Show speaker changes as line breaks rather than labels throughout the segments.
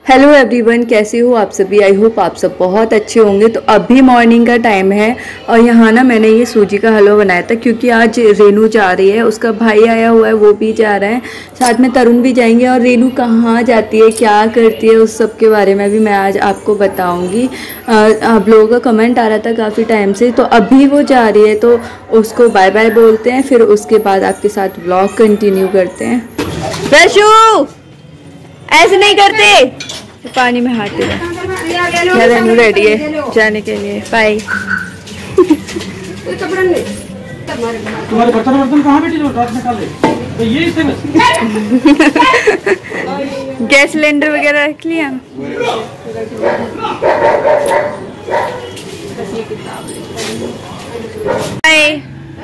Hello everyone, कैसे हो आप सभी। आई होप आप सब बहुत अच्छे होंगे। तो अभी मॉर्निंग का टाइम है और यहाँ ना मैंने ये सूजी का हलवा बनाया था क्योंकि आज रेनू जा रही है, उसका भाई आया हुआ है, वो भी जा रहा है, साथ में तरुण भी जाएंगे। और रेनू कहाँ जाती है, क्या करती है, उस सब के बारे में भी मैं आज आपको बताऊँगी। आप लोगों का कमेंट आ रहा था काफ़ी टाइम से, तो अभी वो जा रही है तो उसको बाय बाय बोलते हैं, फिर उसके बाद आपके साथ व्लॉग कंटिन्यू करते हैं। वैशु ऐसे नहीं करते, तो पानी में हाथ दे रहा। रेनू रेडी है जाने के लिए। बाय।
तुम्हारे बर्तन कहाँ बेटी जो रात में काले तो ये इसे
गैस सिलेंडर वगैरह रख लिया। Bye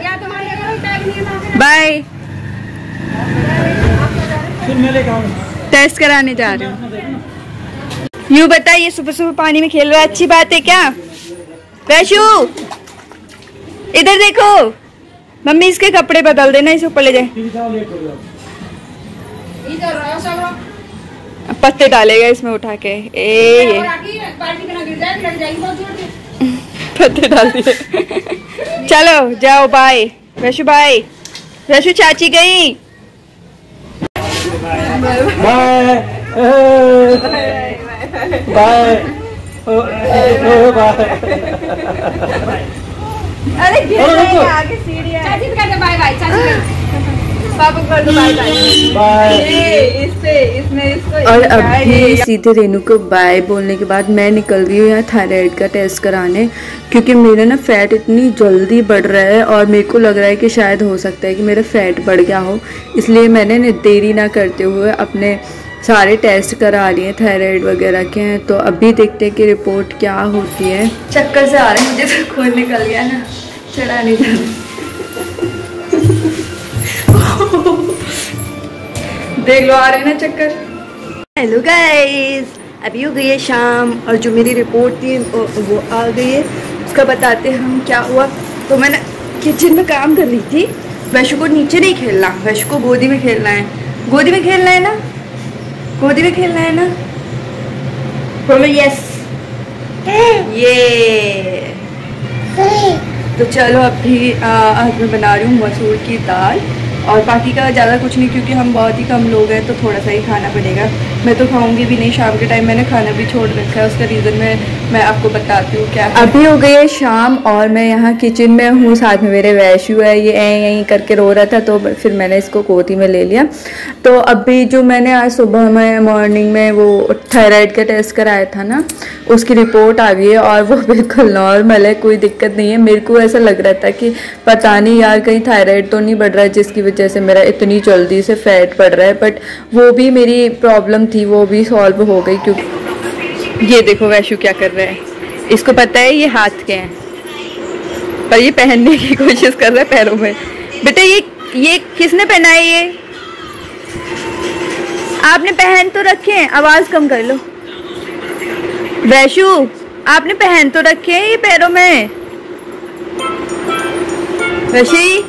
bye. टेस्ट कराने जा रहे हो। यूँ बता, ये सुबह सुबह पानी में खेल रहा है, अच्छी बात है क्या? वैशु इधर देखो, मम्मी इसके कपड़े बदल देना, इसे ऊपर ले जाए। पत्ते डालेगा इसमें उठा के। ये पत्ते डाल दिए। चलो जाओ, बाय वैशु, बाय। वैशु चाची गई।
Bye bye bye.
अरे गिर जाएगा, आगे सीढ़ियां हैं। चाची कर दो बाय बाय, चाची पापा कर दो बाय बाय। इसमें इसको। और अभी सीधे रेनू को बाय बोलने के बाद मैं निकल रही हूँ यहाँ थायराइड का टेस्ट कराने, क्योंकि मेरा ना फैट इतनी जल्दी बढ़ रहा है और मेरे को लग रहा है कि शायद हो सकता है कि मेरा फैट बढ़ गया हो। इसलिए मैंने देरी ना करते हुए अपने सारे टेस्ट करा लिए, थायराइड वगैरह के हैं। तो अभी देखते हैं कि रिपोर्ट क्या होती है। चक्कर से आ रहे हैं, मुझे तो खून निकल गया ना, चढ़ा नहीं जाता। देख लो, आ रहे हैं ना चक्कर। हेलो गाइस, अभी हो गई है शाम और जो मेरी रिपोर्ट थी वो आ गई है। उसका बताते हैं हम क्या हुआ। तो मैंने किचन में काम कर रही थी। वैशु को नीचे नहीं खेलना, वैशु को गोदी में खेलना है। गोदी में खेलना है ना, गोदी में खेलना है ना, बोलो यस। ये तो चलो अभी आज मैं बना रही हूँ मसूर की दाल, और बाकी का ज़्यादा कुछ नहीं क्योंकि हम बहुत ही कम लोग हैं, तो थोड़ा सा ही खाना बनेगा। मैं तो खाऊंगी भी नहीं, शाम के टाइम मैंने खाना भी छोड़ रखा है। उसका रीज़न मैं आपको बताती हूँ क्या है। अभी हो गई है शाम और मैं यहाँ किचन में हूँ, साथ में मेरे वैशु है। ये यहीं करके रो रहा था, तो फिर मैंने इसको गोदी में ले लिया। तो अभी जो मैंने आज सुबह में मॉर्निंग में वो थायराइड का टेस्ट कराया था ना, उसकी रिपोर्ट आ गई है और वो बिल्कुल नॉर्मल है, कोई दिक्कत नहीं है। मेरे को ऐसा लग रहा था कि पता नहीं यार कहीं थायराइड तो नहीं बढ़ रहा है जिसकी वजह से मेरा इतनी जल्दी से फैट बढ़ रहा है, बट वो भी मेरी प्रॉब्लम थी, वो भी सॉल्व हो गई। क्योंकि ये देखो वैशु क्या कर रहा है, इसको पता है ये हाथ के हैं, पर ये पहनने की कोशिश कर रहा है पैरों में। बेटा ये किसने पहना है? ये आपने पहन तो रखे हैं, आवाज कम कर लो। वैशु आपने पहन तो रखे हैं ये पैरों में। वैशी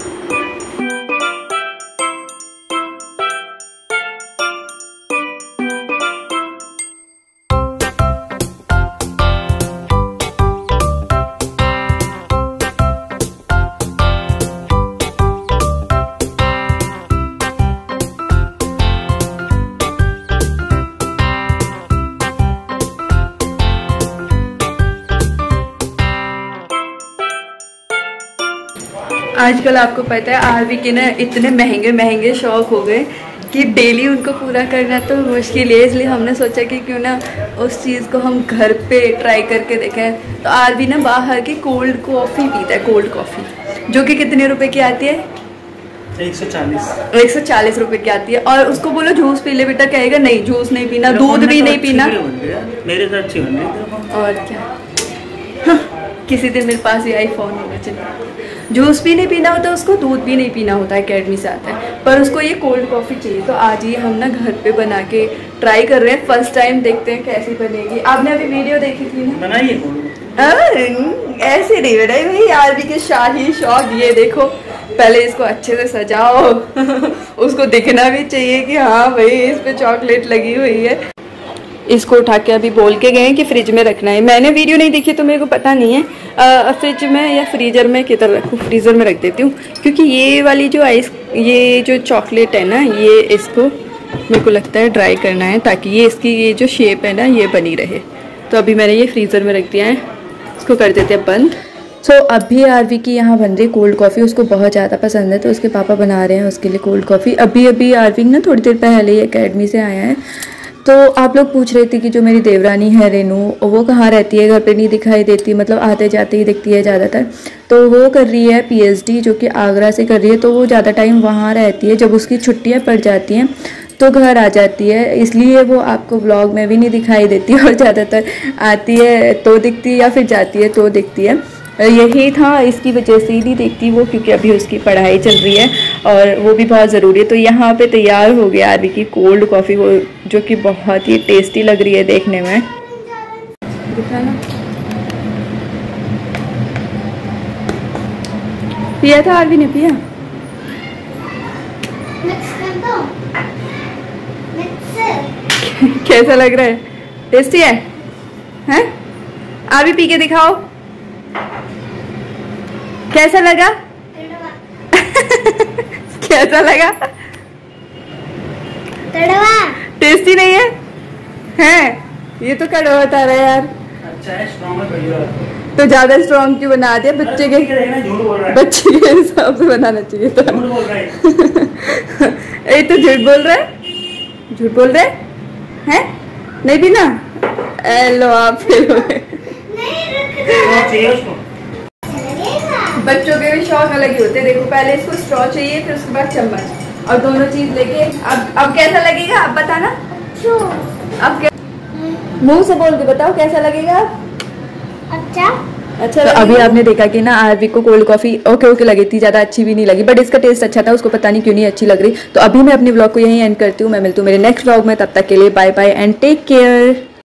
आजकल आपको पता है आरवी के ना इतने महंगे महंगे शौक हो गए कि डेली उनको पूरा करना तो मुश्किल है। इसलिए हमने सोचा कि क्यों ना उस चीज़ को हम घर पे ट्राई करके देखें। तो आरवी ना बाहर की कोल्ड कॉफ़ी पीता है, कोल्ड कॉफ़ी, जो कि कितने रुपए की आती है? 140 रुपए की आती है। और उसको बोलो जूस पी ले बेटा, कहेगा नहीं जूस नहीं पीना, दूध भी नहीं पीना।
मेरे साथ अच्छी बन रही।
और क्या, हाँ, किसी दिन मेरे पास ये आईफोन होगा। चलिए, जूस भी नहीं पीना होता उसको, दूध भी नहीं पीना होता, अकेडमी से आता है, पर उसको ये कोल्ड कॉफ़ी चाहिए। तो आज ये हम ना घर पे बना के ट्राई कर रहे हैं, फर्स्ट टाइम, देखते हैं कैसी बनेगी। आपने अभी वीडियो देखी थी ना? बनाइए। ऐसे नहीं बनाई भाई, आरवी के शाही शौक। ये देखो, पहले इसको अच्छे से सजाओ उसको दिखना भी चाहिए कि हाँ भाई इस पे चॉकलेट लगी हुई है। इसको उठा के अभी बोल के गए हैं कि फ्रिज में रखना है। मैंने वीडियो नहीं देखी तो मेरे को पता नहीं है फ्रिज में या फ्रीज़र में किधर रखूँ। फ्रीज़र में रख देती हूँ क्योंकि ये वाली जो ये जो चॉकलेट है ना, ये इसको मेरे को लगता है ड्राई करना है ताकि ये इसकी ये जो शेप है ना ये बनी रहे। तो अभी मैंने ये फ्रीज़र में रख दिया है, इसको कर देते हैं बंद। अभी आरवी की यहाँ बन रही कोल्ड कॉफ़ी, उसको बहुत ज़्यादा पसंद है तो उसके पापा बना रहे हैं उसके लिए कोल्ड कॉफ़ी। अभी आरवी ना थोड़ी देर पहले ही एकेडमी से आया है। तो आप लोग पूछ रहे थे कि जो मेरी देवरानी है रेनू, वो कहाँ रहती है, घर पे नहीं दिखाई देती, मतलब आते जाते ही दिखती है ज़्यादातर। तो वो कर रही है PhD, जो कि आगरा से कर रही है। तो वो ज़्यादा टाइम वहाँ रहती है, जब उसकी छुट्टियाँ पड़ जाती हैं तो घर आ जाती है, इसलिए वो आपको व्लॉग में भी नहीं दिखाई देती और ज़्यादातर आती है तो दिखती है या फिर जाती है तो दिखती है। यही था, इसकी वजह से ही नहीं देखती वो, क्योंकि अभी उसकी पढ़ाई चल रही है और वो भी बहुत ज़रूरी है। तो यहाँ पे तैयार हो गया आरवी की कोल्ड कॉफ़ी, वो जो कि बहुत ही टेस्टी लग रही है देखने में। दिखाना पिया था आरवी ने, पिया कैसा लग रहा है? टेस्टी है? हैं? आरवी पी के दिखाओ कैसा लगा? कैसा लगा? टेस्टी नहीं है? हैं? ये तो कड़वा बता रहा है यार।
अच्छा है, स्ट्रॉन्ग है भैया।
तो ज्यादा स्ट्रॉन्ग क्यों बना दिया? बच्चे के हिसाब से बनाना चाहिए था।
झूठ बोल रहा है।
ये तो झूठ बोल रहा है, झूठ बोल रहे हैं? नहीं भी ना, लो आप फेल हो गए। बच्चों के भी शौक अलग ही होते हैं। देखो पहले इसको स्ट्रॉ चाहिए, फिर उसके बाद चम्मच, और दोनों चीज लेके अब कैसा लगेगा अब बताना। अब क्या मुंह से बोल के बताओ कैसा लगेगा? अच्छा। तो अभी आपने देखा कि ना आरवी को कोल्ड कॉफी ओके लगी थी, ज़्यादा अच्छी भी नहीं लगी, बट इसका टेस्ट अच्छा था, उसको पता नहीं क्यों नहीं अच्छी लग रही। तो अभी मैं अपनी व्लॉग को यहीं एंड करती हूँ। मैं मिलती हूँ मेरे नेक्स्ट व्लॉग में, तब तक के लिए bye bye and take care.